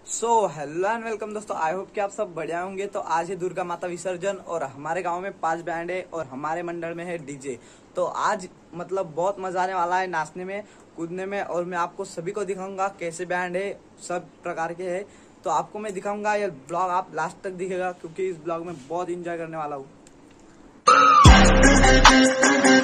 Hello and welcome दोस्तों, I hope कि आप सब बढ़िया होंगे। तो आज है दुर्गा माता विसर्जन और हमारे गांव में 5 बैंड है और हमारे मंडल में है डीजे। तो आज मतलब बहुत मजा आने वाला है नाचने में, कूदने में, और मैं आपको सभी को दिखाऊंगा कैसे बैंड है, सब प्रकार के है। तो आपको मैं दिखाऊंगा, ये ब्लॉग आप लास्ट तक दिखेगा क्योंकि इस ब्लॉग में बहुत इंजॉय करने वाला हूँ।